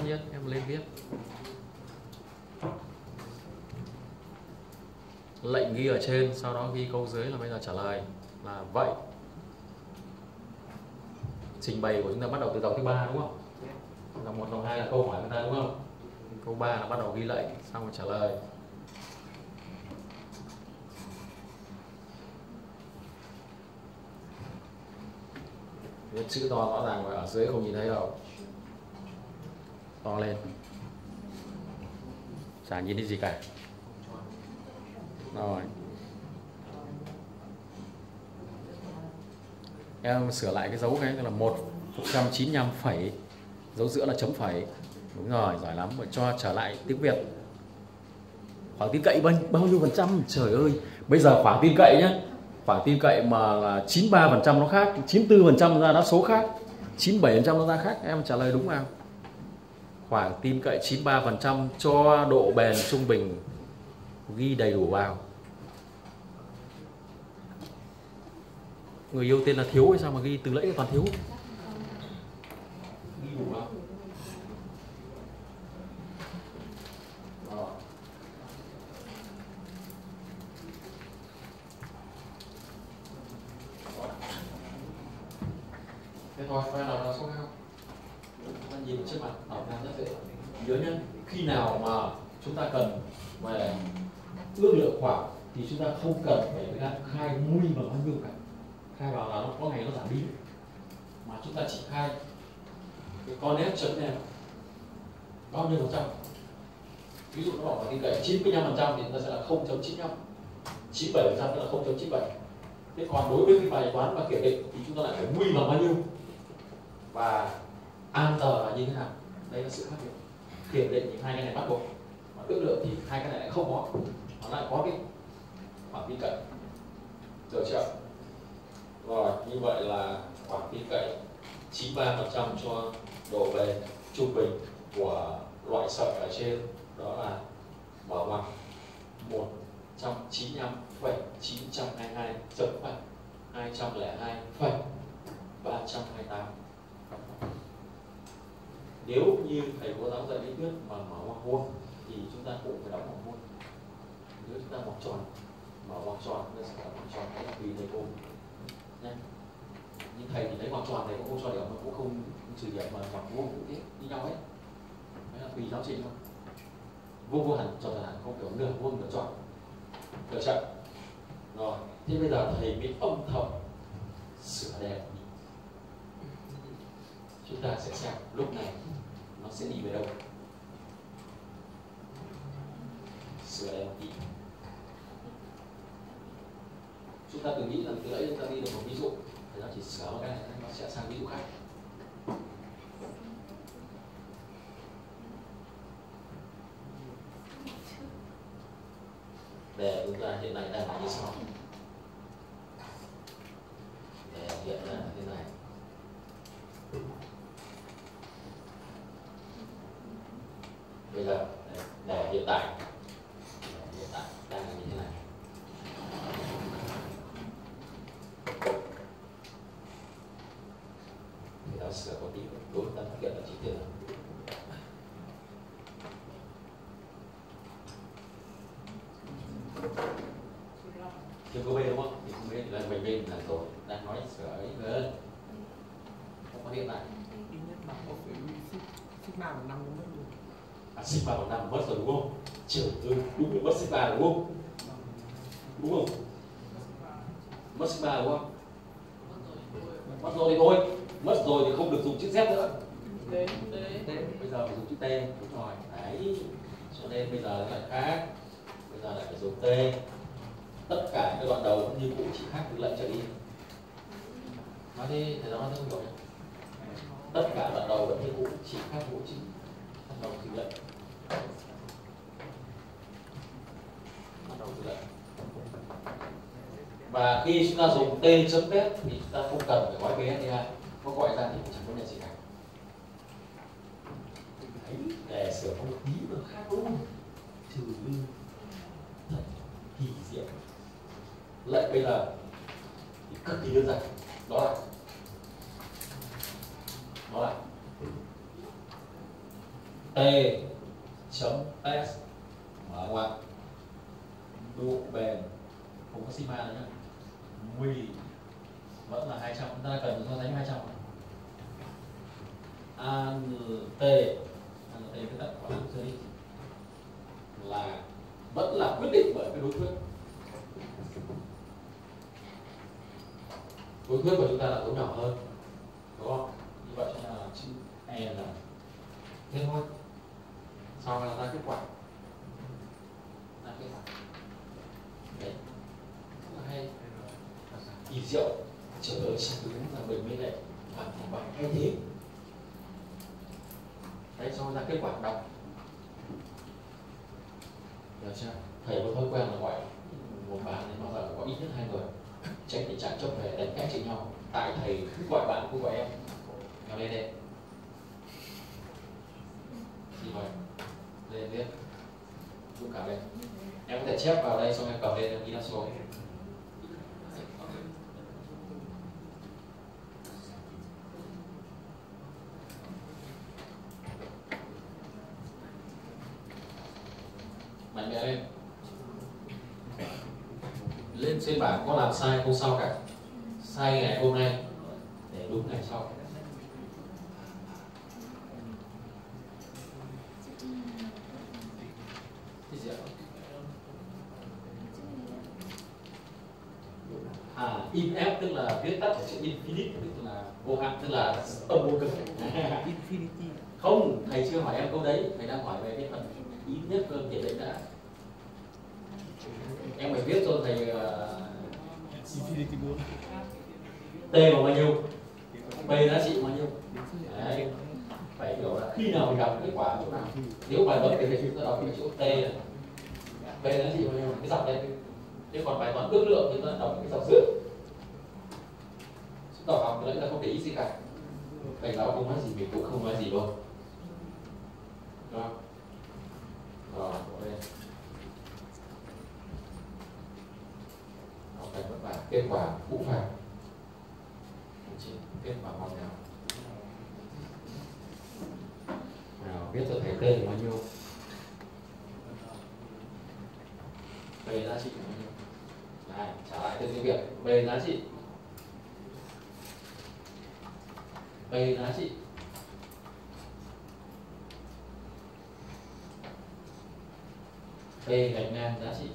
nhiên em lên viết. Lệnh ghi ở trên, sau đó ghi câu dưới là bây giờ trả lời là vậy. Trình bày của chúng ta bắt đầu từ dòng thứ 3 đúng không? Dòng 1, dòng 2 là câu hỏi người ta đúng không? Câu 3 là bắt đầu ghi lệnh, xong rồi trả lời. Viết chữ to rõ ràng và ở dưới không nhìn thấy đâu. To lên. Chả nhìn thấy gì cả. Rồi. Em sửa lại cái dấu cái là 195 phẩy, dấu giữa là chấm phẩy. Đúng rồi, giỏi lắm. Và cho trở lại tiếng Việt. Khoảng tin cậy bao nhiêu %? Trời ơi, bây giờ khoảng tin cậy nhé. Khoảng tin cậy mà là 93% nó khác, 94% ra đáp số khác, 97% nó ra khác. Em trả lời đúng nào? Khoảng tin cậy 93% cho độ bền trung bình ghi đầy đủ vào. Người yêu tên là Thiếu hay sao mà ghi từ nãy toàn Thiếu? Ghi đủ vào. Thế thôi, phải là số nào? Ta nhìn trước mặt, đọc ra rất dễ. Nhớ nhé, khi nào mà chúng ta cần về ước lượng khoảng thì chúng ta không cần phải khai mui vào bao nhiêu cả. Khai vào là nó có ngày nó giảm đi. Mà chúng ta chỉ khai cái con f chấm này bao nhiêu %. Ví dụ nó bảo là tin cậy 95% thì chúng ta sẽ là 0.95, 97% tức là 0.97. Thế còn đối với cái bài toán và kiểm định thì chúng ta lại phải mui vào bao nhiêu và answer là như thế nào. Đây là sự khác biệt. Kiểm định thì hai cái này bắt buộc, mà ước lượng thì hai cái này lại không có, nó lại có cái khoảng tin cậy. Được chưa? Rồi, như vậy là khoảng tin cậy 93% cho độ bền trung bình của loại sợi ở trên đó là mở ngoặc 195,922.7 202,328. Nếu như thầy cô giáo dạy lý thuyết mà mở ngoặc vuông thì chúng ta cũng phải đóng ngoặc vuông. Nếu chúng ta ngoặc tròn, mở ngoặc tròn, chúng ta sẽ đóng ngoặc tròn, đấy là tùy thầy cô nhé. Nhưng thầy thì lấy ngoặc tròn thầy cũng không cho điểm, mà cũng không trừ điểm, mà ngoặc vuông cũng thế, như nhau hết. Đấy là tùy giáo trình thôi. Vuông vuông hẳn, tròn hẳn, không kiểu nửa vuông nửa tròn. Được chưa? Rồi, thế bây giờ thầy mới âm thầm sửa đề. Chúng ta sẽ xem lúc này nó sẽ đi về đâu. Sửa đề một tí. Chúng ta từng nghĩ rằng từ nãy chúng ta đi được một ví dụ, thì nó chỉ sửa một cái này, nó sẽ sang ví dụ khác. Đề chúng ta hiện nay đang là như sau. Đề hiện là thế này. Bây giờ đề hiện tại đang là như thế này. Thì ta sửa một tí, đối với ta phát hiện là chi tiết này. Chưa có B đúng không? Thì không biết là mình bên là rồi đang nói sửa ấy hơn. Không có hiện tại. Sigma bằng 5 mất rồi. Sigma bằng 5 mất rồi đúng không? Trời ơi, đúng là mất sigma đúng không? Đúng không? Mất sigma đúng không? Mất rồi thì thôi. Mất rồi thì không được dùng chữ Z nữa. T. Bây giờ phải dùng chữ T. Đúng rồi. Đấy. Cho nên bây giờ lại khác. Bây giờ lại phải dùng T. Tất cả các đoạn đầu vẫn như cũ, chỉ khác từ lệnh trở đi. Nói đi, thầy nói không hiểu. Tất cả đoạn đầu vẫn như cũ, chỉ khác mũi chữ bắt đầu từ lệnh. Bắt đầu từ lệnh. Và khi chúng ta dùng T chấm test thì chúng ta không cần phải gói BSDA, có gọi ra thì cũng chẳng có nhận gì cả. Đấy, để sửa không được tí mà khác đúng không? Trừ như thật kỳ diệu. Lệnh bây giờ thì cực kỳ đơn giản, đó là T chấm S mở ngoặc độ bền không có sigma nữa nhé, mì vẫn là 200, chúng ta cần so sánh 200. ANT cái tắt của answer đi là vẫn là quyết định bởi cái đối thuyết. Đối thuyết của chúng ta là dấu nhỏ hơn, đúng không? Như vậy cho nên là chữ E là thế thôi. Sau là ra kết quả. Ra kết quả. Đấy. Rất là hay. Kỳ diệu. Trời ơi, sao đúng là mình mới lại hoàn thành bài hay thế. Đấy, sau ra kết quả đọc. Được chưa? Thầy có thói quen là gọi một bạn thì bao giờ có ít nhất 2 người, tránh tình trạng chốc về đánh cách chỉnh nhau. Tại thầy cứ gọi bạn cứ gọi em, nhau lên đây. Thì vậy, lên viết, giúp cả lên. Em có thể chép vào đây xong em cầm lên em ghi là số. Mạnh mẽ lên. Lên trên bảng có làm sai không sao cả. Sai ngày hôm nay để đúng ngày sau. IF tức là viết tắt của chữ infinite, tức là vô hạn, tức là âm vô cực. Infinity. Không, thầy chưa hỏi em câu đấy, thầy đang hỏi về cái phần ít nhất cơ thể định đã. Em phải viết cho thầy Infinity luôn. T bằng bao nhiêu, B giá trị bao nhiêu. Đấy. Phải hiểu là khi nào mình gặp kết quả chỗ nào. Nếu bài toán thì chúng ta đọc cái chỗ T này, B giá trị bao nhiêu, cái dọc đây. Nếu còn bài toán ước lượng thì chúng ta đọc cái dọc giữa. Chúng ta học thì là không để ý gì cả. Thầy giáo không nói gì mình cũng không nói gì luôn. Đúng không? Rồi, bỏ lên. Học bài vất vả, kết quả cũng phải. Kết quả mong nào. Nào, viết cho thầy tên bao nhiêu. B giá trị bao nhiêu. Này, trả lại tên tiếng Việt. B giá trị. B giá trị. B gạch ngang giá trị.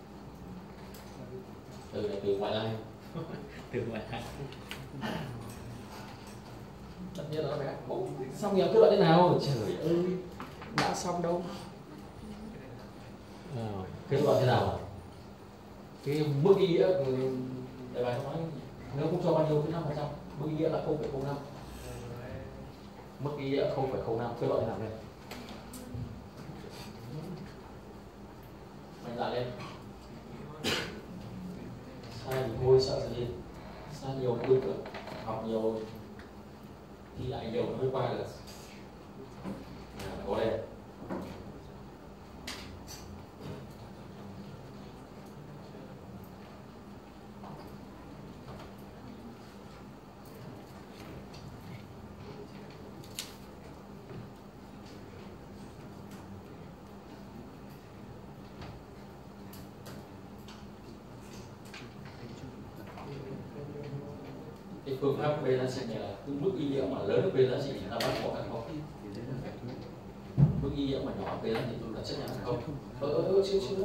Từ này từ ngoại lai. Từ ngoại lai. Tất nhiên là bé. Xong nhiều kết luận thế nào? Trời ơi, đã xong đâu. Kết luận thế nào? Cái mức ý nghĩa đề bài nói nếu không cho bao nhiêu cái 5%, mức ý nghĩa là 0,05. Mức ý nghĩa 0,05, kết luận thế nào đây? Mạnh dạn lên. Sai thì thôi, sợ gì? Sai nhiều cũng được, học nhiều thì lại nhiều nó mới qua được. Có đây. Cái phương pháp B giá trị này là cái mức ý nghĩa mà lớn hơn B giá trị thì ta bắt bỏ hay không? Mức ý nghĩa mà nhỏ B giá trị chúng ta chấp nhận hay không? Chưa.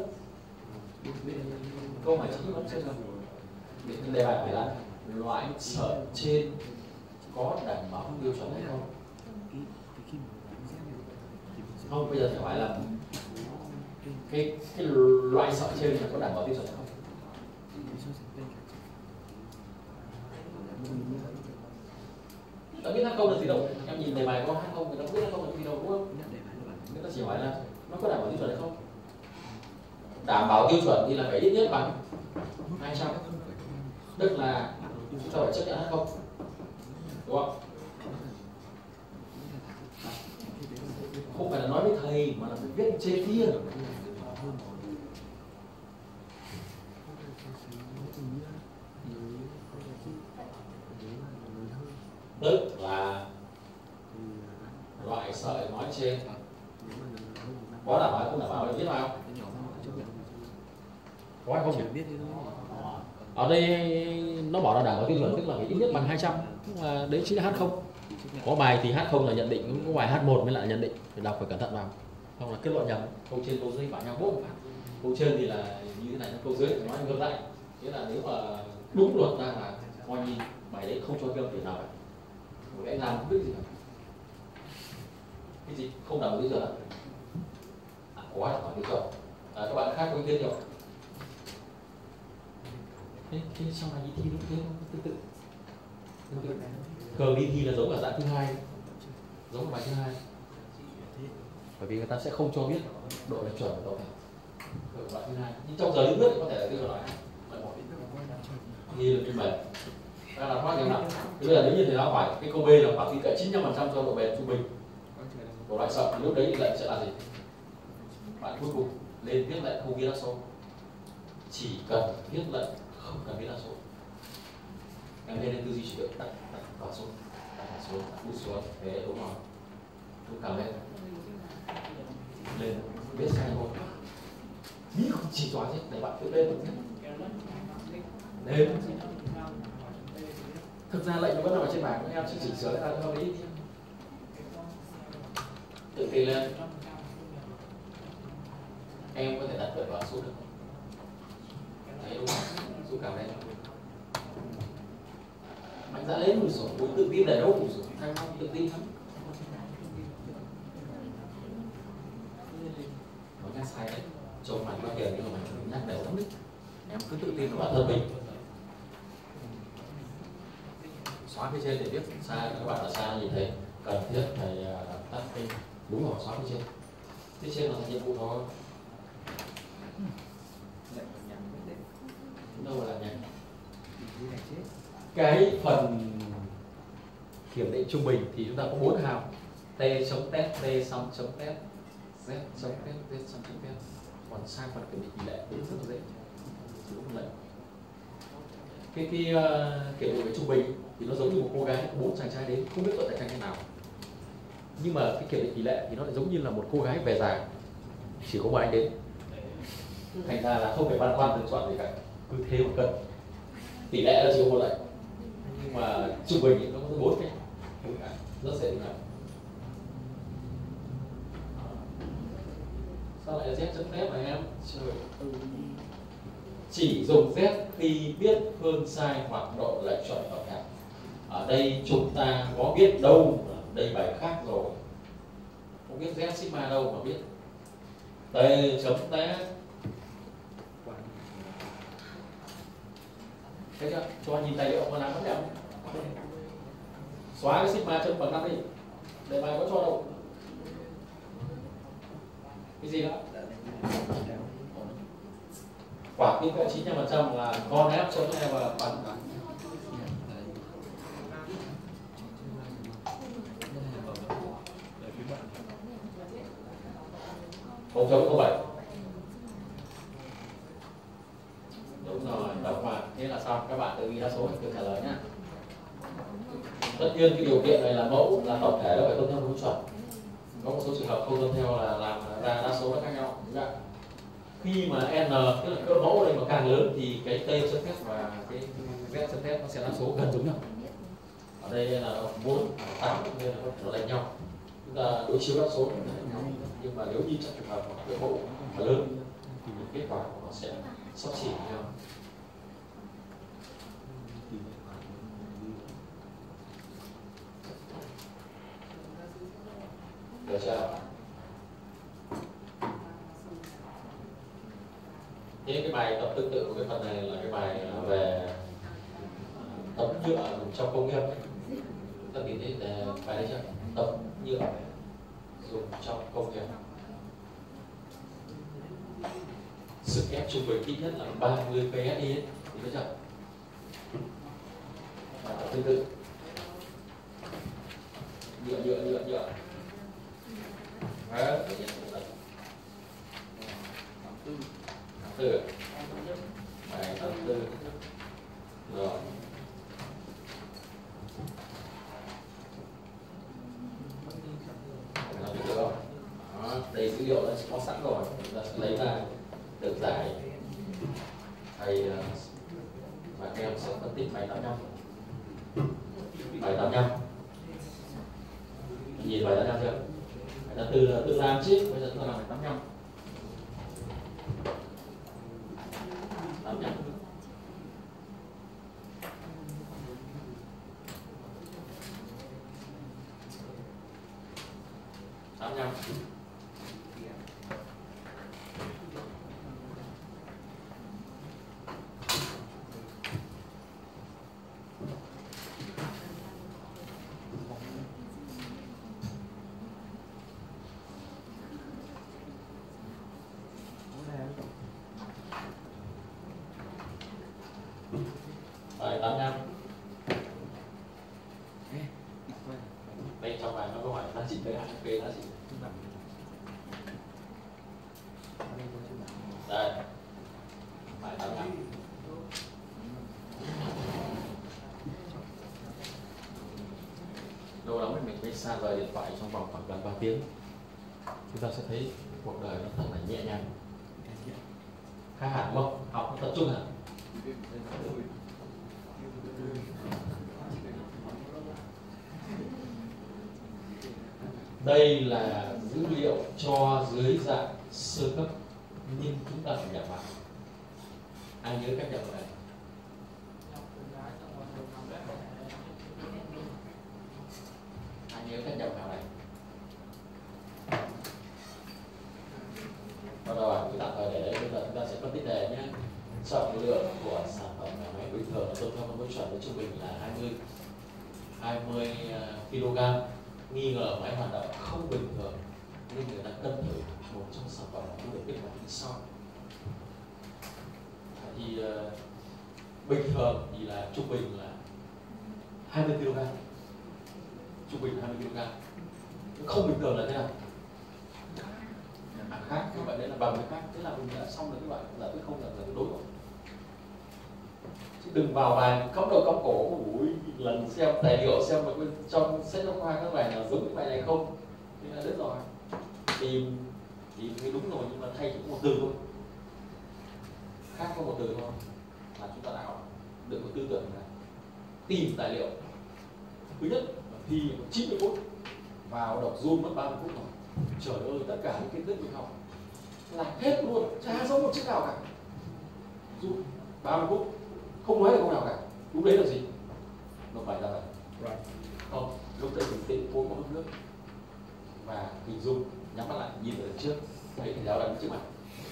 Câu hỏi chính vẫn chưa được. Đề bài phải là loại sợi trên có đảm bảo tiêu chuẩn hay không? Không, bây giờ phải hỏi là cái loại sợi trên là có đảm bảo tiêu chuẩn không? Đã biết hát câu là gì đâu, em nhìn đề bài có hát câu, người ta biết hát câu là gì đâu đúng không? Người ta chỉ hỏi là nó có đảm bảo tiêu chuẩn hay không? Đảm bảo tiêu chuẩn thì là phải ít nhất bằng 200, tức là chúng ta phải chấp nhận hay không? Đúng không? Không phải là nói với thầy mà là phải viết trên kia. Tức là loại sợi nói trên có đảm bảo không đảm bảo, biết vào không? Có hay không nhỉ? Ở đây nó bảo là đảm bảo tiêu chuẩn, tức là phải ít nhất bằng 200, nhưng mà đấy chính là H0. Có bài thì H0 là nhận định, có bài H1 mới là nhận định, phải đọc phải cẩn thận vào, không là kết luận nhầm. Câu trên câu dưới bảo nhau bố một phát. Câu trên thì là như thế này, câu dưới nói ngược lại. Nghĩa là nếu mà đúng luật ra là coi như bài đấy không cho tiêu chuẩn nào cả. Một cái làm không biết gì cả. Cái gì không đảm bảo tiêu chuẩn ạ? Có đảm bảo tiêu chuẩn. Các bạn khác có ý kiến không? Thế sau này đi thi đúng thế không? Tương tự. Thường đi thi là giống ở dạng thứ hai, giống ở bài thứ hai, bởi vì người ta sẽ không cho biết độ lệch chuẩn của tàu thẻ ở bài thứ hai. Nhưng trong giờ lý thuyết có thể là tiêu chuẩn loại như là cái bền ta làm phát như nào. Thế bây giờ nếu như thầy giáo hỏi cái câu B là khoảng tỷ lệ 95% cho độ bền trung bình của loại sập, thì lúc đấy lệnh sẽ là gì? Bạn cuối cùng lên viết lệnh không viết đa số, chỉ cần viết lệnh không cần viết đa số. Em nên tư duy chỉ được đặt vào số, đặt xuống, út xuống, thế đúng rồi. Lúc càng lên viết sai thôi. Nghĩ không chỉ cho chứ, để bạn viết lên được lên. Thực ra lệnh nó vẫn nằm ở trên bảng, em chỉ chỉnh sửa ra theo ý. Tự tin lên. Em có thể đặt vào số được. Đấy đúng không? Số càng lên. Mạnh dạn lên một số, muốn tự tin để đâu một số, thay không tự tin lắm. Nó nhắc sai đấy, trông mạnh có tiền nhưng mà mình nhắc đều lắm đấy. Em cứ tự tin vào bản thân mình. Xóa phía trên để viết sai, các bạn ở xa nhìn thấy cần thiết thầy tắt cái đúng rồi, xóa phía trên. Phía trên là nhiệm vụ thôi. Đâu là nhanh. Cái phần kiểm định trung bình thì chúng ta có 4 hàm: t chấm test, t xong chấm test, z chấm test, z xong chấm test. Còn sang phần kiểm định tỷ lệ cũng rất là dễ, chỉ có lệnh. Cái kiểm định về trung bình thì nó giống như một cô gái có 4 chàng trai đến không biết chọn cạnh tranh thế nào, nhưng mà cái kiểm định tỷ lệ thì nó lại giống như là một cô gái về già chỉ có một anh đến, thành ra là không phải băn khoăn lựa chọn gì cả, cứ thế mà cân. Tỷ lệ là chỉ có một lệnh, nhưng mà trung bình thì nó có 4 cái, rất dễ định làm. Sao lại là z chấm test này em? Chỉ dùng z khi biết phương sai hoặc độ lệch chuẩn tàu thẻ. Ở đây chúng ta có biết đâu, đây bài khác rồi, không biết z sigma đâu mà biết t chấm test. Thấy chưa? Cho nhìn tài liệu mà làm vấn đề không? Xóa cái sigma chấm bằng 5 đi. Đề bài có cho đâu. Cái gì nữa? Quả tỷ lệ 95% là con f chấm e và bằng 0.07. Đúng rồi, đọc vào. Thế là xong, các bạn tự ghi đa số để trả lời nhá. Tất nhiên cái điều kiện này là mẫu, là tổng thể nó phải tuân theo đúng chuẩn. Có một số trường hợp không tuân theo là làm ra đa số nó khác nhau. Khi mà n, tức là cỡ mẫu ở đây mà càng lớn thì cái t chấm test và cái z chấm test nó sẽ đa số gần giống nhau. Ở đây là 4, 8 nên là nó lệch nhau. Chúng ta đối chiếu đa số lệch nhau. Nhưng mà nếu như trong trường hợp cỡ mẫu mà lớn thì kết quả của nó sẽ sắp xỉ nhau. Được chưa? Thế cái bài tập tương tự của cái phần này là cái bài về tấm nhựa trong công nghiệp. Chúng ta tìm thấy bài đấy chưa? Tấm nhựa dùng trong công nghiệp. Sức ép trung bình ít nhất là 30 psi ấy, thì biết chưa? Bài tập tương tự. Nhựa. Đấy, từ bài tập tư rồi. Làm được không? Đó, đây dữ liệu là có bạn em sẽ phân tích bài 85. Bài 85 nhìn bài 85 chưa? Bài là từ tự làm chứ, bây giờ chúng ta làm bài 85. 85. Bài 85. Đây trong bài nó có hỏi giá trị với HPV giá trị. Đây. Bài 85. Lâu lắm mình mới xa rời điện thoại trong vòng khoảng gần 3 tiếng. Chúng ta sẽ thấy cuộc đời nó thật là nhẹ nhàng. Khác hẳn đúng không? Học nó tập trung hẳn. Đây là dữ liệu cho dưới dạng sơ cấp nhưng chúng ta phải nhập vào. Ai nhớ cách nhập vào này? Ai nhớ cách nhập vào này? Bắt đầu cứ tạm thời để đấy, bây giờ chúng ta sẽ phân tích đề nhé. Trọng lượng của sản phẩm nhà máy bình thường tuân theo với chuẩn với trung bình là 20 kg. Nghi ngờ máy hoạt động không bình thường nên người ta cân thử một trong sản phẩm thu được kết quả như sau. Thì bình thường thì là trung bình là 20 kg, trung bình 20 kg. Không bình thường là thế nào? Khác, như vậy đấy là bằng cái khác, thế là mình đã xong được cái loại giải quyết không là đối rồi. Chứ đừng vào bài cắm đầu cắm cổ, ui lần xem tài liệu xem mà trong sách giáo khoa các bài nào giống cái bài này không, thế là đứt rồi. Tìm thì mới đúng rồi, nhưng mà thay chỉ có một từ thôi, khác có một từ thôi là chúng ta đã học. Đừng có tư tưởng là tìm tài liệu. Thứ nhất là thi 90 phút, vào đọc zoom mất 30 phút rồi. Trời ơi, tất cả những kiến thức mình học làm hết luôn, chả giống một chữ nào cả. Zoom 30 phút không nói được câu nào cả. Lúc đấy là gì? Nó phải ra bài. Không, lúc đấy mình tĩnh vô có nước và hình dung, nhắm mắt lại nhìn ở trước, thấy thầy giáo đang trước mặt.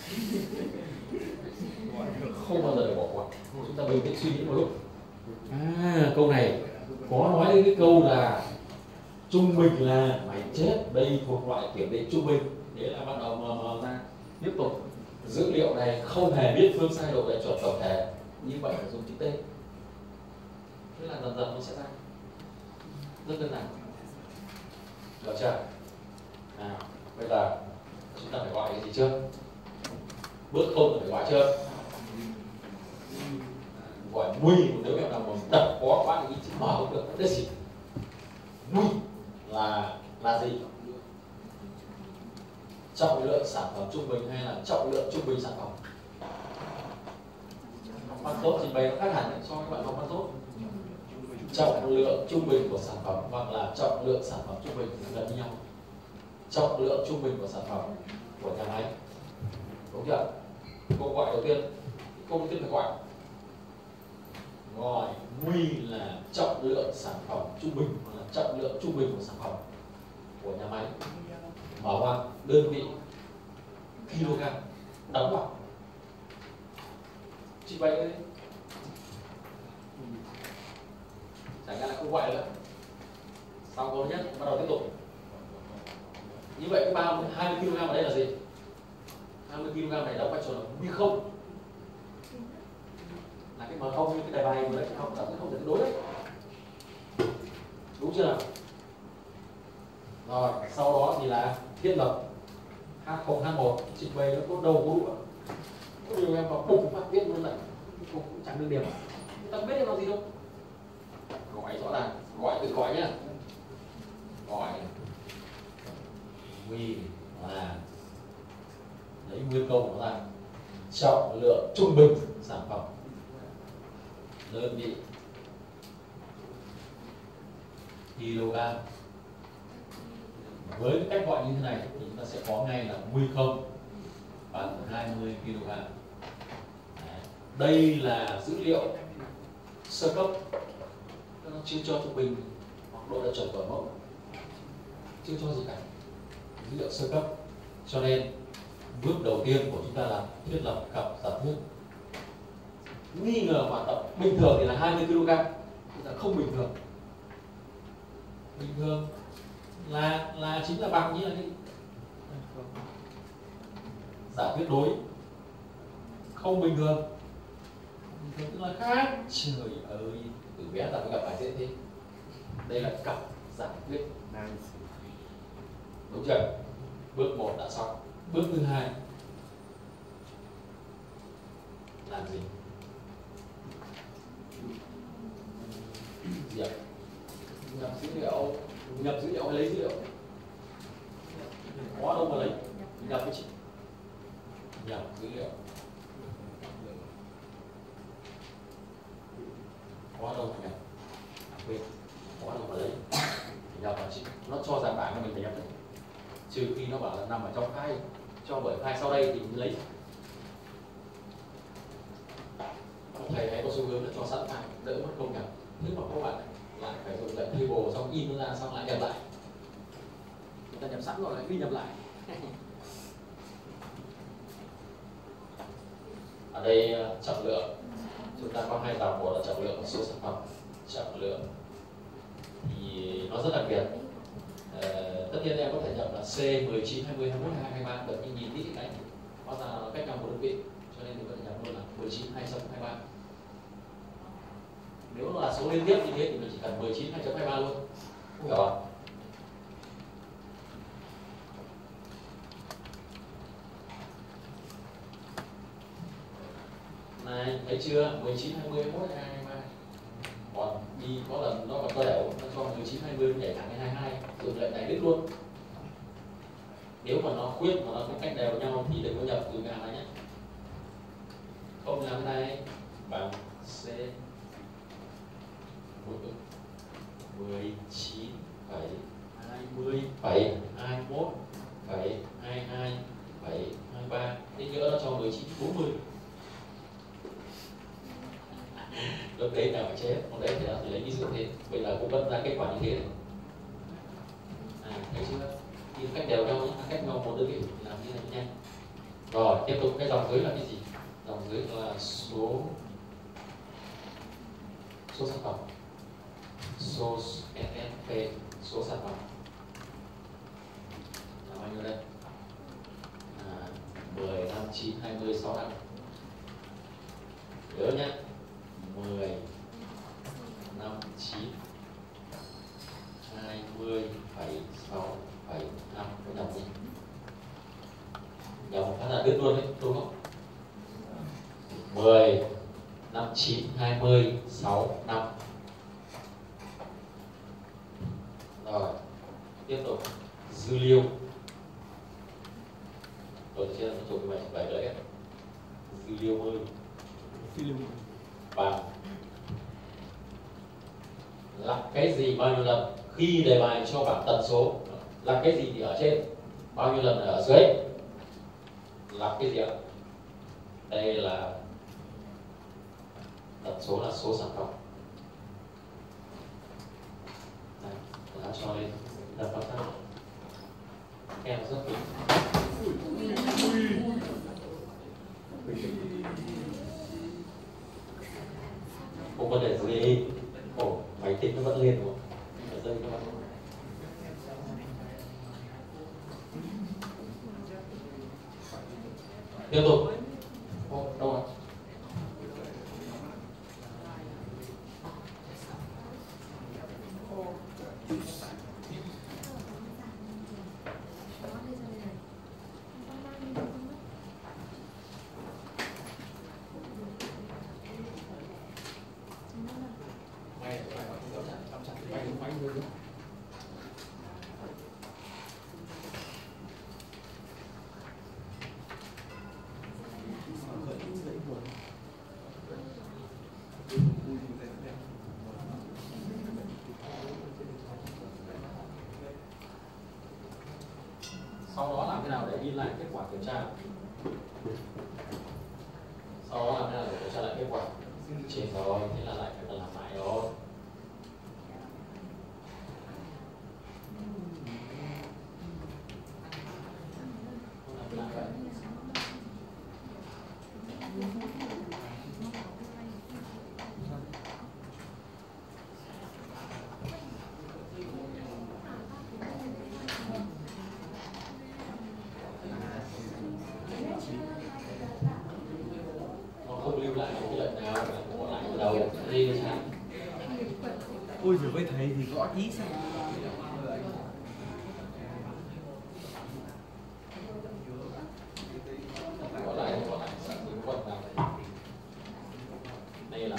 Không bao giờ để bỏ qua. Chúng ta bình tĩnh suy nghĩ một lúc. Câu này có nói đến cái câu là trung bình là mày chết, đây thuộc loại kiểm định trung bình. Thế là bắt đầu mở ra tiếp tục. Dữ liệu này không hề biết phương sai độ về chuẩn tổng thể, như vậy phải dùng chữ T. Thế là dần dần nó sẽ ra. Rất đơn giản. Được chưa? Nào, bây giờ chúng ta phải gọi cái gì trước? Bước không phải gọi chưa? Gọi nguy, nếu em nào mà đập khó quá thì chữ mở không được, thế gì? Nguy là gì? Trọng lượng sản phẩm trung bình hay là trọng lượng trung bình sản phẩm? Học văn tốt trình bày nó khác hẳn so với bạn học văn tốt. Trọng lượng trung bình của sản phẩm hoặc là trọng lượng sản phẩm trung bình gần như nhau. Trọng lượng trung bình của sản phẩm của nhà máy, đúng chưa? Câu gọi đầu tiên, câu đầu tiên phải gọi nguy là trọng lượng sản phẩm trung bình hoặc là trọng lượng trung bình của sản phẩm của nhà máy. Mở ngoặc đơn vị kg, đóng ngoặc. Chị bay đấy. Chẳng hạn là không gọi nữa. Xong câu nhất, bắt đầu tiếp tục. Như vậy cái 20 kg ở đây là gì? 20 kg này đóng vai trò là như không. Là cái M không như cái đề bài mà đấy học là không thể đối đấy. Đúng chưa nào? Rồi, sau đó thì là thiết lập H0, H1, trình bày nó có đầu có đũa. Có nhiều em vào bùng phát viết luôn này, cũng chẳng được điểm. Ta biết em làm gì đâu. Gọi rõ ràng, gọi tự gọi nhá. Gọi vì là lấy nguyên câu của nó ra trọng lượng trung bình sản phẩm đơn vị kg. Với cái cách gọi như thế này thì chúng ta sẽ có ngay là nguy không bằng 20 kg. Đây là dữ liệu sơ cấp, nó chưa cho trung bình hoặc độ đạt chuẩn của mẫu, chưa cho gì cả, dữ liệu sơ cấp. Cho nên bước đầu tiên của chúng ta là thiết lập cặp giả thuyết. Nghi ngờ hoạt động bình thường thì là 20 kg, chúng ta không bình thường. Bình thường là chính là bằng như là cái giả thuyết đối. Không bình thường, tức là khác. Trời ơi, từ bé ta mới gặp bài dễ thế. Đây là cặp giả thuyết. Đúng chưa? Bước 1 đã xong. Bước thứ hai làm gì? Nhập dữ liệu, nhập dữ liệu hay lấy dữ liệu? Có đâu mà lấy, nhập cái chị. Nhập dữ liệu. Có đâu mà nhập? Quên, có đâu mà lấy. Nhập vào chị, nó cho ra bảng cho mình phải nhập đấy. Trừ khi nó bảo là nằm ở trong file, cho bởi file sau đây thì mình lấy. Thầy hay có xu hướng là cho sẵn file, đỡ mất công nhập. Nếu mà các bạn lại phải dùng lệnh table xong in nó ra xong lại nhập lại. Chúng ta nhập sẵn rồi lại ghi nhập lại. Ở đây trọng lượng, chúng ta có hai dòng, một là trọng lượng và số sản phẩm. Trọng lượng thì nó rất đặc biệt. Tất nhiên em có thể nhập là C 19, 20, 21, 22, 23 được, nhưng nhìn kỹ cái hóa ra nó cách nhau một đơn vị, cho nên mình có thể nhập luôn là 19, 2.23. Nếu nó là số liên tiếp như thế thì mình chỉ cần 19, 2.23 luôn. Không hiểu không? Này, thấy chưa? 19, 20, 21, 22, 23. Còn đi có lần nó còn to đẻo, nó cho 19, 20 nhảy thẳng đến 22, dùng lệnh này đứt luôn. Nếu mà nó khuyết mà nó không cách đều nhau thì đừng có nhập từ ngàn này nhé. Không làm cái này bằng C 19, 20, 21, 22, 23. Thế nhớ nó cho 19, 40. Lúc đấy là phải chết, lúc đấy thì nó phải lấy ví dụ thế. Bây giờ cũng vẫn ra kết quả như thế này. Thấy chưa? Thì cách đều nhau nhé, cách nhau một đơn vị làm như này nhanh. Rồi, tiếp tục cái dòng dưới là cái gì? Dòng dưới là số sản phẩm. Số SSP, số sản phẩm. Là bao nhiêu đây? 10, 5, 9, 20, 6 năm. Nhớ nhé. 10, 5, 9, 20, 7, 6, 7, 5. Có nhầm gì? Nhầm phát là đứt luôn đấy, đúng không? 10, 5, 9, 20, 6, 5. Rồi, tiếp tục dư liêu. Rồi thì nó chụp cái bài đấy. Dư liêu ơi. Bằng là cái gì bao nhiêu lần? Khi đề bài cho bảng tần số là cái gì thì ở trên, bao nhiêu lần ở dưới là cái gì ạ? Đây là tần số, là số sản phẩm. Này, đã cho lên đập vào thang. Em rất đúng. Không vấn đề gì. Ồ, máy tính nó vẫn lên đúng không? Ở đây các bạn. Tiếp tục. Ồ, đâu rồi? kiểm tra. Sau đó làm thế nào để kiểm tra lại kết quả? Trên rồi, thế là lại phải cần làm lại rồi. Làm lại vậy. Nó không lưu lại cái lệnh nào, bỏ lại từ đầu đi cái sáng. Ôi giời với thầy thì gõ ý sao? Bỏ lại sẵn những quận nào đấy. Đây là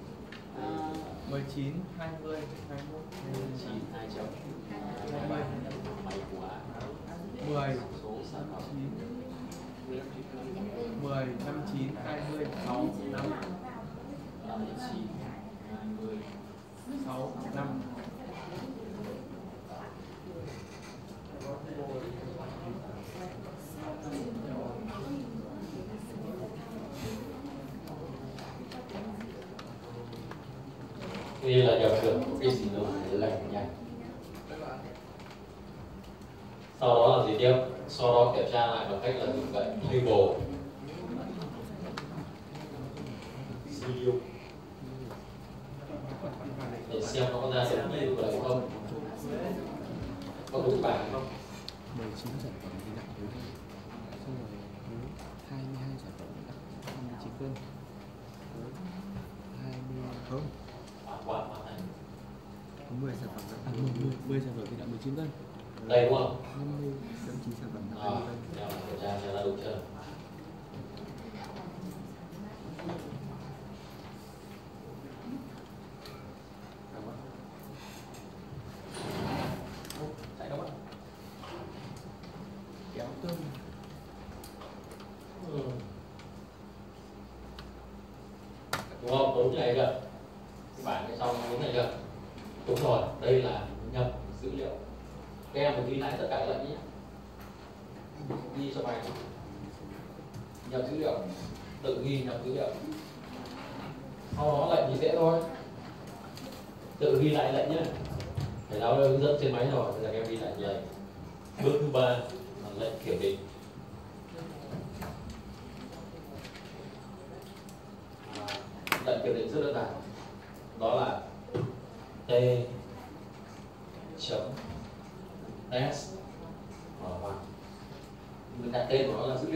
19, 20, 21, 9, 2 chấm 7 của 10, số sản phẩm 10, 5, 9, 20, 6, 5, 9, 20, 6, 5. Đây là nhập được cái gì đó lệnh nha. Sau đó là gì tiếp? Sau đó kiểm tra lại bằng cách là dùng cái table dữ liệu để xem nó có ra đúng như vậy không, có đúng bảng không. 19 sản phẩm thì nặng với xong rồi 22 sản phẩm nặng 29 cân 20 không Hoàn thành. có 10 sản phẩm nặng 10 sản phẩm thì nặng 19 cân Đây đúng không? 50 9 sản phẩm nặng 20 cân. Để kiểm tra xem là đúng chưa. Chạy đâu mất? Kéo tôm. Đúng không? Đúng này chưa? Cái bảng cái xong đúng này chưa? Đúng rồi, đây là nhập dữ liệu. Các em phải ghi lại tất cả các lệnh nhé. Ghi cho bài nhập dữ liệu, tự ghi nhập dữ liệu. Sau đó lệnh thì dễ thôi, tự ghi lại lệnh nhé. Thầy giáo hướng dẫn trên máy rồi, bây giờ các em ghi lại như này. Bước thứ 3 là lệnh kiểm định. Lệnh kiểm định rất đơn giản, đó là t chấm s hoặc mình đặt tên của nó là dữ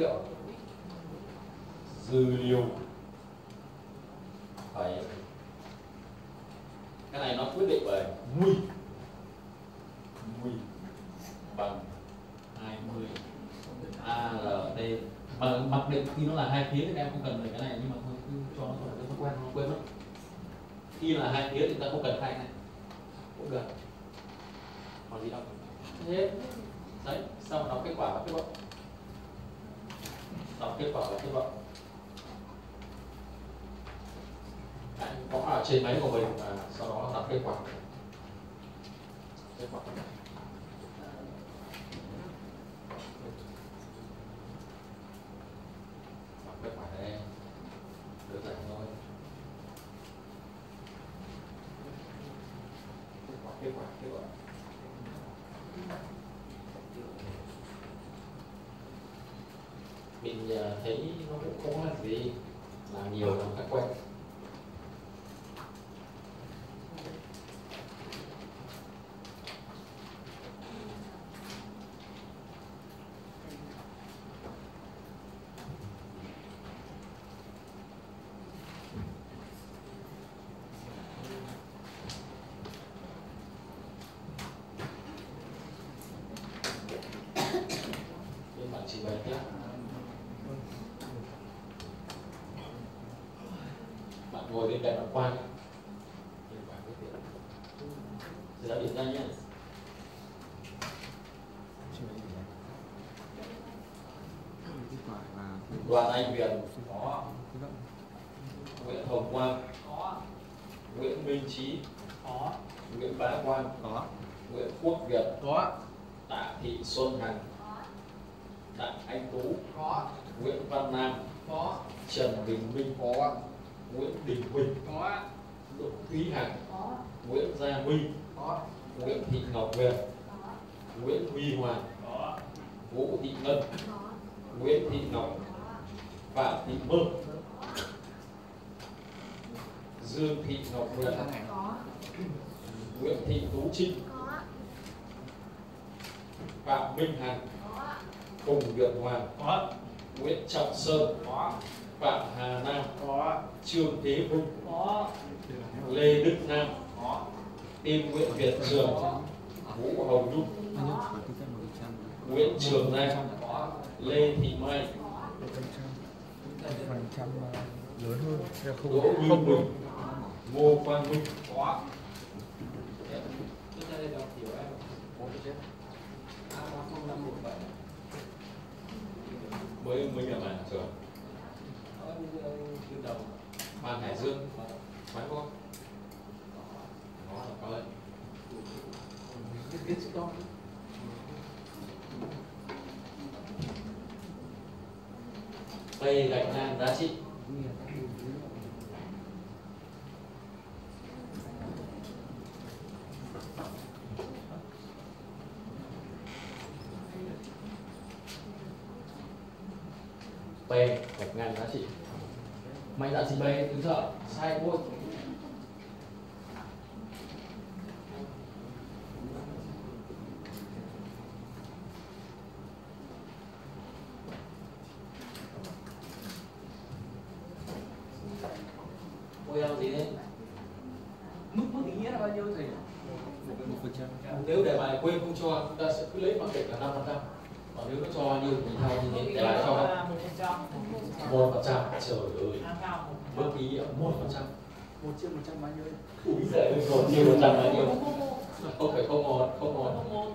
liệu phải, cái này nó quyết định bởi mùi bằng 20 ALT, mà mặc định khi nó là hai phía thì các em không cần về cái này, nhưng mà thôi cứ cho nó quên mất. Khi là hai phía thì ta không cần hai cái này cũng được, còn gì đâu. Thế đấy, sau đọc kết quả và kết luận, đọc kết quả và kết luận. Đấy, có ở trên máy của mình và sau đó đọc kết quả. Đọc kết quả đây, đơn giản thôi. Kết quả. Mình thấy nó cũng không có gì, làm nhiều làm các quen. Bạn trình bày tiếp. Bạn ngồi bên cạnh bạn quan. Giờ đã điểm ra nhé. Đoàn Anh Việt có, Nguyễn Hồng Quang có, Nguyễn Minh Trí có, Nguyễn Bá Quang có, Nguyễn Quốc Việt có, Tạ Thị Xuân Hằng, Đặng Anh Tú, có. Nguyễn Văn Nam, Có. Trần Bình Minh, Có. Nguyễn Đình Huỳnh, Có. Đỗ Thúy Hằng, Có. Nguyễn Gia Huy, Có. Nguyễn Thị Ngọc Huyền, Nguyễn Huy Hoàng, Có. Vũ Thị Ngân, Nguyễn Thị Ngọc, Phạm Thị Mơ, Dương Thị Ngọc Huyền, Có. Nguyễn Thị Tú Trinh, Có. Phạm Minh Hằng, Có. Phùng Việt Hoàng, Có. Nguyễn Trọng Sơn, Có. Phạm Hà Nam, Có. Trương Thế Vinh, Có. Lê Đức Nam, Có. Tim Nguyễn Việt Trường, Vũ Hồng Nhung, Nguyễn Trường Nam, Có. Lê Thị Mai, phần trăm lớn hơn sẽ không Đỗ Như Quỳnh, Ngô Quang Minh. Có. Mới nhập bản rồi. Phan Hải Dương, phải không? Đó là có lệnh. Tây gạch ngang giá trị. B gạch ngang giá trị. Mạnh dạn trình bày đứng sợ sai ngôi. Ôi em gì đấy? Mức ý nghĩa là bao nhiêu thầy? 1%. Nếu đề bài quên không cho, chúng ta sẽ cứ lấy mặc định là 5%. Còn nếu nó cho như thì theo như thế, đề bài cho không? 1%. Trời ơi, mức ý nghĩa 1%. 1/100 bao nhiêu? Úi giời ơi, 1/100 là nhiều. Không phải không một, không một.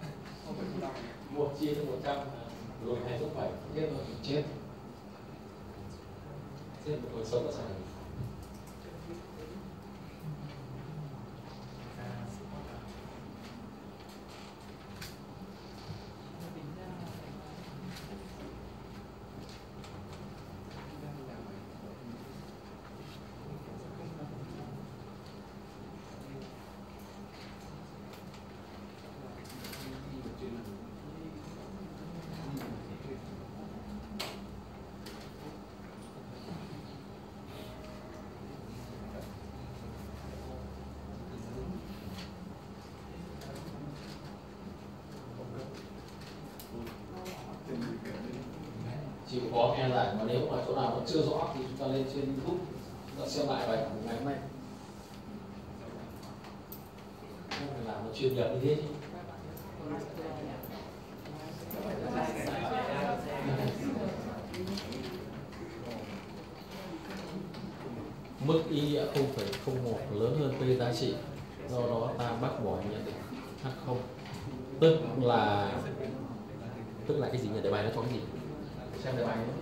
1/100 rồi hay số phải chết rồi, chết. Chết một cuộc sống ở sao này. Chịu khó nghe lại, mà nếu mà chỗ nào vẫn chưa rõ thì chúng ta lên trên YouTube chúng ta xem lại bài của ngày hôm nay. Không phải làm nó chuyên nghiệp như thế chứ. Mức ý nghĩa 0,01 lớn hơn P giá trị, do đó ta bác bỏ nhận định H0. Tức là cái gì nhỉ? Đề bài nó cho cái gì? Xem đề bài nhé.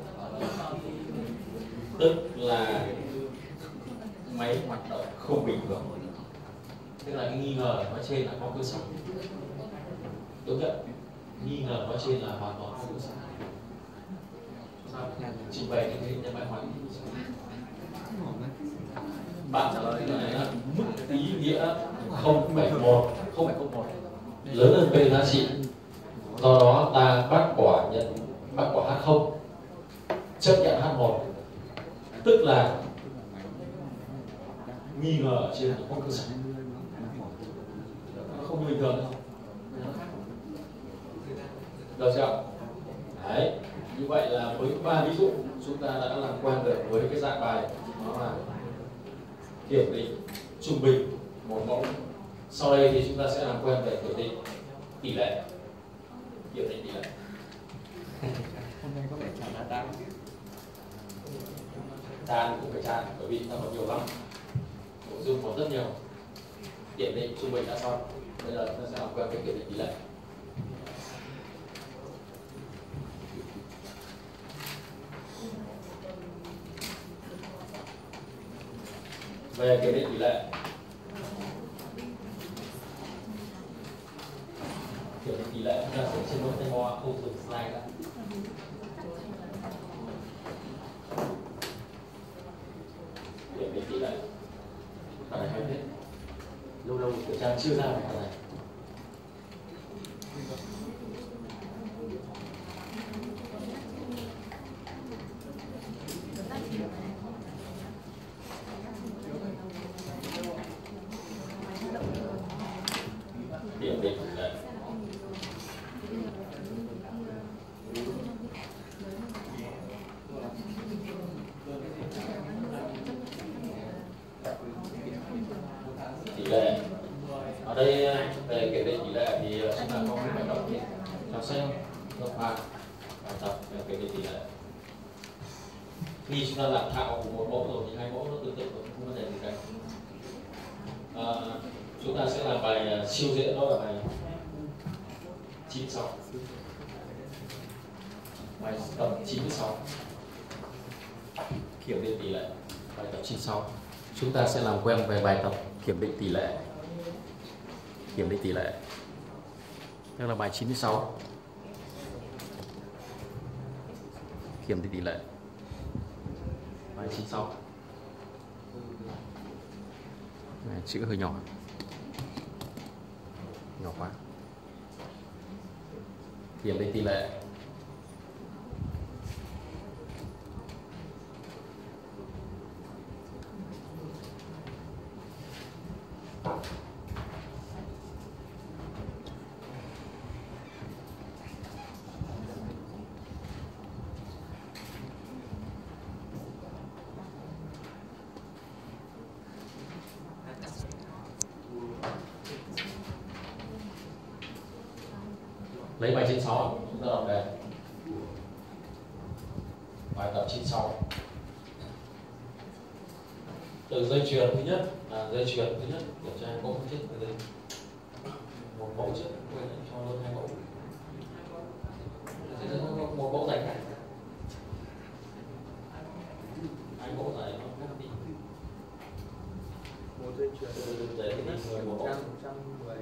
Tức là máy hoạt động không bình thường. Tức là cái nghi ngờ nói trên là có cơ sở. Đúng chưa? Nghi ngờ nói trên là hoàn toàn có cơ sở. Trình bày như thế đề bài hỏi. Bạn trả lời cái này là mức ý nghĩa 0,1 lớn hơn P giá trị, do đó ta bác bỏ H0, chấp nhận H1, tức là nghi ngờ ở trên không cơ sở, nó không như bình thường đâu. Được chưa? Đấy, như vậy là với 3 ví dụ chúng ta đã làm quen được với cái dạng bài đó là kiểm định trung bình một mẫu. Sau đây thì chúng ta sẽ làm quen về kiểm định tỷ lệ. Kiểm định tỷ lệ. Hôm nay có vẻ chả là đa. Tràn cũng phải tràn, bởi vì nó còn nhiều lắm, nội dung còn rất nhiều. Kiểm định trung bình đã xong, bây giờ chúng ta sẽ làm quen với kiểm định tỷ lệ. Về kiểm định tỷ lệ, kiểm định tỷ lệ chúng ta sẽ trên nốt tay bo không dùng slide nữa. Điểm định tỷ lệ bài này hay hết, lâu lâu kiểm tra chưa ra bài này. Điểm định tỷ lệ tỷ lệ ở đây về kiểm định tỷ lệ thì chúng ta có cái bài tập trò xem lớp 3 bài tập về kiểm định tỷ lệ. Khi chúng ta làm thạo một mẫu rồi thì hai mẫu nó tương tự rồi, không vấn đề gì cả. Chúng ta sẽ làm bài siêu diễn, đó là bài 96, bài tập 96 kiểm định tỷ lệ. Bài tập 96 chúng ta sẽ làm quen về bài tập kiểm định tỷ lệ. Kiểm định tỷ lệ đây là bài 96, kiểm định tỷ lệ, bài 96. Này, chữ hơi nhỏ quá. Kiểm định tỷ lệ lấy bài 96 chúng ta đọc đề. Bài tập 96 từ dây chuyền thứ nhất là dây chuyền thứ nhất kiểm tra có một chiếc ở đây, một mẫu trước quên cho luôn hai mẫu, một mẫu dài khác, hai mẫu dài nó khác đi. Một dây chuyền để một mẫu 110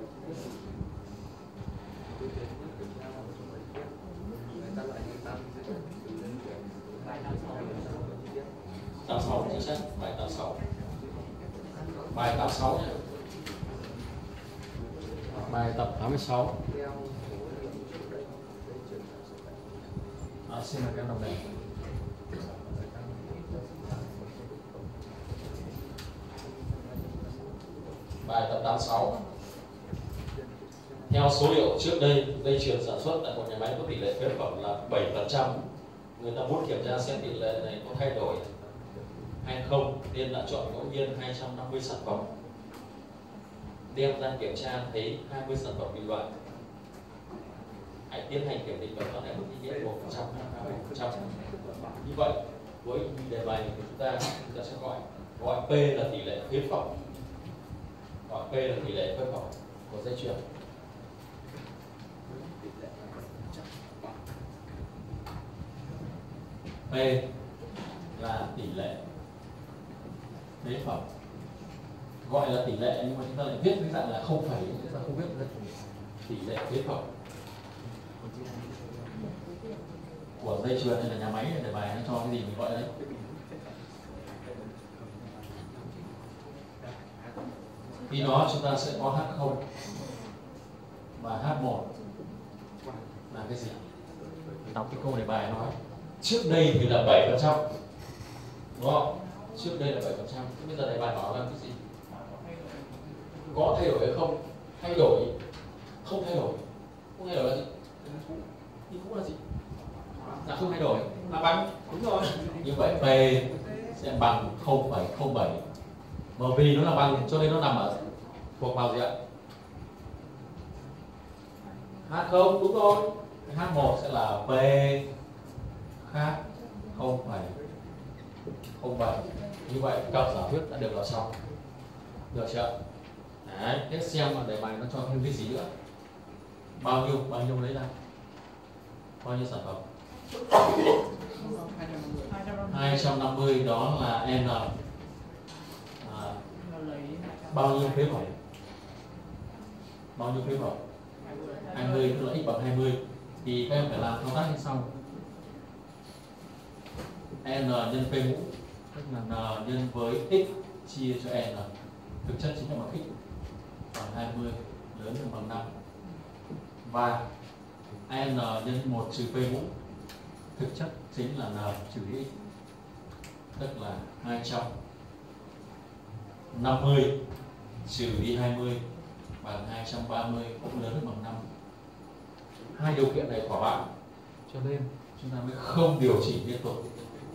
86 chính xác, bài 86. Bài 86 nhé. Bài tập 86. Xin mời các đồng đề. Bài tập 86. Theo số liệu trước đây, dây chuyền sản xuất tại một nhà máy có tỷ lệ phế phẩm là 7%. Người ta muốn kiểm tra xem tỷ lệ này có thay đổi hay không, nên đã chọn ngẫu nhiên 250 sản phẩm. Đem ra kiểm tra thấy 20 sản phẩm bị loại. Hãy tiến hành kiểm định và chọn lại mức ý nghĩa 1%. Như vậy, với đề bài của chúng ta sẽ gọi P là tỷ lệ phế phẩm, gọi P là tỷ lệ phế phẩm của dây chuyền. P là tỷ lệ phế phẩm, gọi là tỷ lệ nhưng mà chúng ta lại viết với dạng là không phải, chúng ta không viết là tỷ lệ phế phẩm của dây chuyền hay là nhà máy, để bài nó cho cái gì mình gọi đấy. Khi đó chúng ta sẽ có H0 và H1 là cái gì? Đọc cái câu đề bài nói trước đây thì là 7%, đúng không? Trước đây là 7%, bây giờ đề bài hỏi là cái gì? Có thay đổi hay không? Thay đổi, không thay đổi. Không thay đổi là gì? Thì cũng là gì? Là không thay đổi, là bằng, đúng rồi. Như vậy P sẽ bằng 0,07. Mà vì nó là bằng cho nên nó nằm ở thuộc vào gì ạ? H0, đúng rồi. H1 sẽ là P khác 0,07. Như vậy cặp giả thuyết đã được là xong. Được chưa? Đấy, hết xem mà đề bài nó cho thêm cái gì nữa. Bao nhiêu lấy ra? Bao nhiêu sản phẩm? 250, đó là N. Bao nhiêu phế phẩm? Bao nhiêu phế phẩm? 20, tức là x bằng 20. Thì các em phải làm thao tác như sau. n nhân p mũ, tức là n nhân với x chia cho n. Thực chất chính là bằng x bằng 20 lớn hơn bằng 5. Và n nhân 1 trừ p mũ, thực chất chính là n trừ x, tức là 250 trừ đi 20 bằng 230 cũng lớn hơn bằng 5. Hai điều kiện này thỏa mãn cho nên chúng ta mới không điều chỉnh liên tục.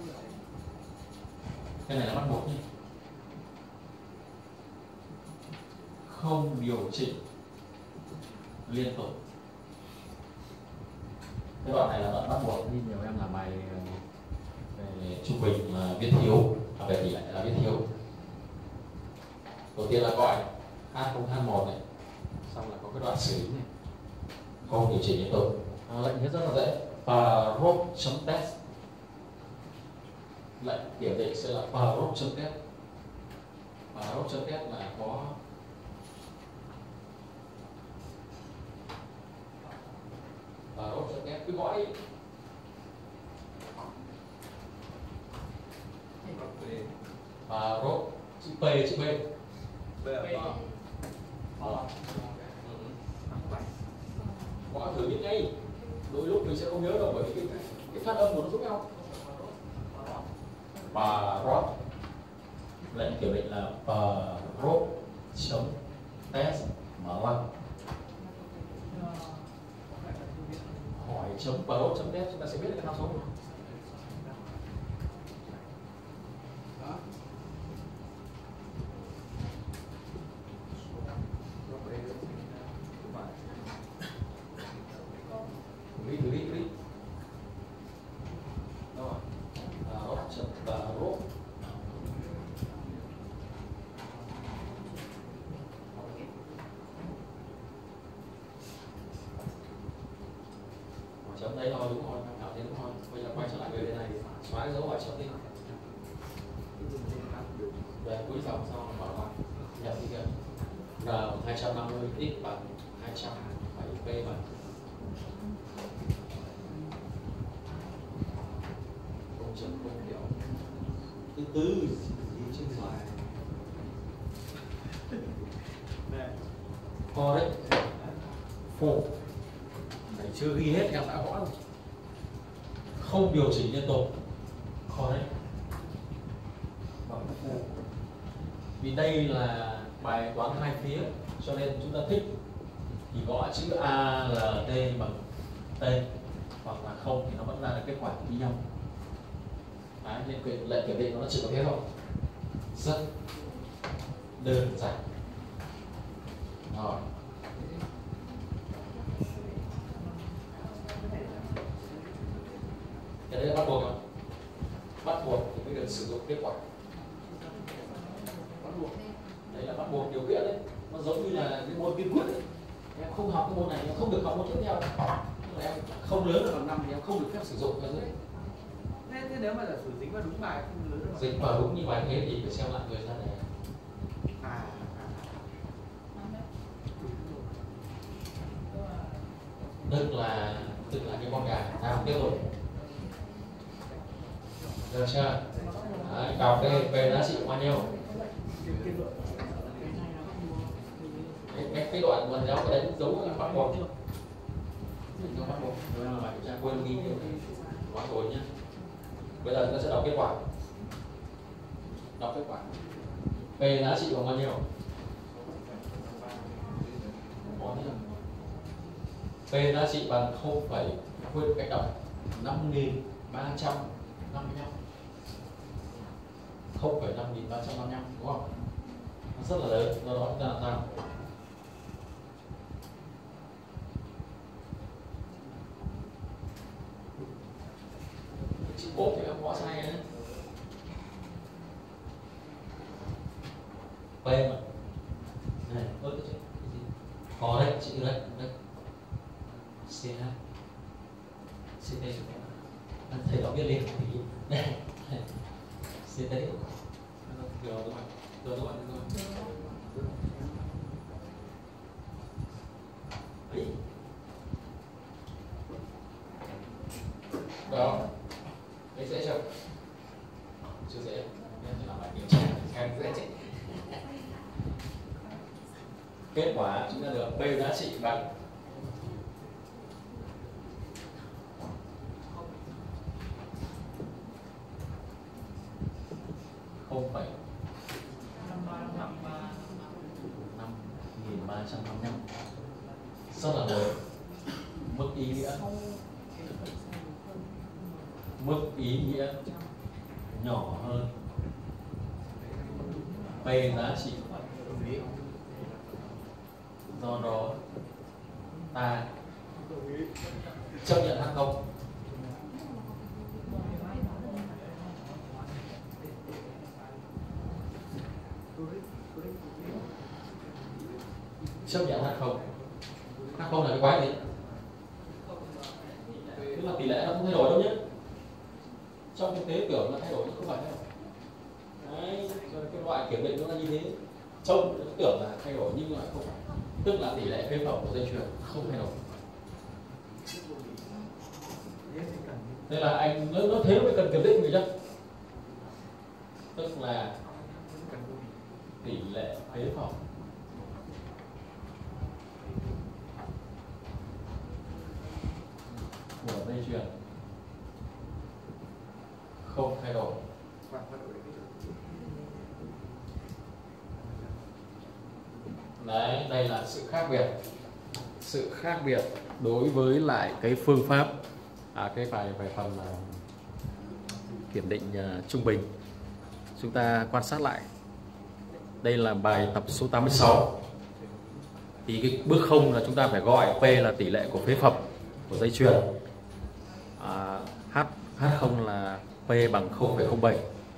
Cái này là bắt buộc nhé. Không điều chỉnh liên tục. Cái đoạn này là đoạn bắt buộc, thì nhiều em làm bài về trung bình là viết thiếu, về tỷ lệ là viết thiếu. Đầu tiên là gọi H0 H1 này, xong là có cái đoạn xử lý này, không điều chỉnh liên tục. Lệnh hết rất là dễ, parot.test. Lệnh kiểm định sẽ là parot.test. Parot.test là có parot.test, cứ gọi đi. Parot chữ P chữ B. Gõ thử biết ngay. Đôi lúc mình sẽ không nhớ đâu, bởi vì cái phát âm của nó giống nhau. Parot. Lệnh kiểm định là parot.test mở ngoặc. Hỏi chấm parot.test chúng ta sẽ biết được cái tham số này. Thử đi. Rồi. Parot. Chấm đấy thôi, đúng rồi, cảm thấy đúng thôi. Bây giờ quay trở lại về đây này, xóa cái dấu hỏi chấm đi. Về cuối dòng sau mở ngoặc, nhập đi kìa. R 250 x bằng 207 p bằng 0.0 kiểu. Từ từ gì chứ ngoài. Correct. Phụ. Này chưa ghi hết em đã gõ rồi. Không điều chỉnh liên tục. Correct. Bằng phụ. Vì đây là bài toán hai phía cho nên chúng ta thích thì gõ chữ A L T bằng T, hoặc là không thì nó vẫn ra được kết quả như nhau. Đấy, nên lệnh kiểm định nó chỉ có thế thôi. Rất đơn giản. Rồi. Cái đấy là bắt buộc không? Bắt buộc thì mới được sử dụng kết quả. Bắt buộc. Đấy là bắt buộc điều kiện đấy. Nó giống như là cái môn kiên quyết đấy. Em không học cái môn này, em không được học môn tiếp theo. Em không lớn được bằng 5 thì em không được phép sử dụng cái dưới. Thế nếu mà giả sử dính vào đúng bài không lớn được bằng Dính vào đúng như bài thế thì phải xem lại người ra này. Tức là cái con gà nào tiếp tục. Được chưa? Đấy, đọc đây về giá trị bao nhiêu? Cái đoạn mà giáo ở đây cũng giấu bắt buộc. Bắt buộc. Rồi là bài kiểm tra quên ghi nhiều quá rồi nhé. Bây giờ chúng ta sẽ đọc kết quả. Đọc kết quả. P giá trị bằng bao nhiêu? P giá trị bằng 0, quên cách đọc 5.355. 0,5355 đúng không? Nó rất là lớn, do đó chúng ta làm sao? Chữ cốt thì em gõ sai đấy. P mà. Này, ớt cái chữ gì? Có đấy, chữ đấy, đấy. CH. CT. Thầy đọc viết lên thì đây. CT. Rồi các bạn. Rồi. Đấy. Đó. Đấy dễ chưa? Kết quả chúng ta được P giá trị bằng 0,5355. Rất là lớn. Mức ý nghĩa nhỏ hơn P giá trị, do đó ta chấp nhận H không? Chấp nhận H không? H không là cái quái gì? Tức là tỷ lệ nó không thay đổi đâu nhé. Trong thực tế tưởng là thay đổi nhưng không phải thay đổi. Đấy, rồi cái loại kiểm định nó là như thế. Trông tưởng là thay đổi nhưng lại không phải. Tức là tỷ lệ phế phẩm của dây chuyền không thay đổi. Nên là anh nó thế nó mới cần kiểm định gì chứ? Tức là tỷ lệ phế phẩm của dây chuyền không thay đổi. Đấy, đây là sự khác biệt. Sự khác biệt đối với lại cái phương pháp cái bài phần kiểm định trung bình. Chúng ta quan sát lại. Đây là bài tập số 86. Thì cái bước 0 là chúng ta phải gọi P là tỷ lệ của phế phẩm của dây chuyền. H0 là P bằng 0,07.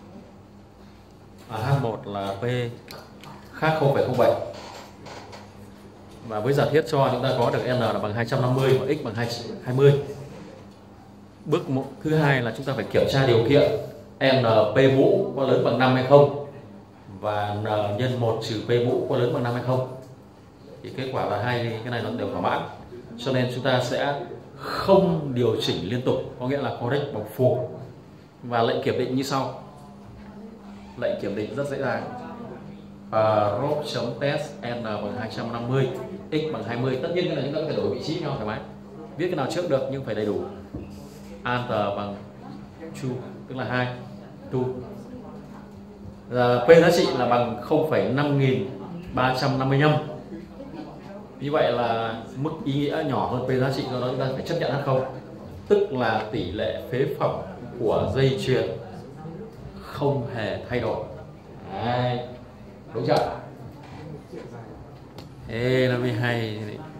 H1 là P khác 0,07. Và với giả thiết cho chúng ta có được N là bằng 250 và X bằng 20. Bước thứ hai là chúng ta phải kiểm tra điều kiện N P mũ có lớn bằng 5 hay không, và N nhân 1 trừ P mũ có lớn bằng 5 hay không. Thì kết quả là hai cái này nó đều thỏa mãn. Cho nên chúng ta sẽ không điều chỉnh liên tục, có nghĩa là correct bằng for. Và lệnh kiểm định như sau. Lệnh kiểm định rất dễ dàng. Prop.test N bằng 250, X bằng 20. Tất nhiên cái này chúng ta có thể đổi vị trí nhau thoải mái. Viết cái nào trước được nhưng phải đầy đủ. Answer bằng true, tức là 2. True. P giá trị là bằng 0,5355. Như vậy là mức ý nghĩa nhỏ hơn P giá trị, do đó chúng ta phải chấp nhận H không. Tức là tỷ lệ phế phẩm của dây chuyền không hề thay đổi. Đấy. Đúng chưa? Ê, nó mới hay.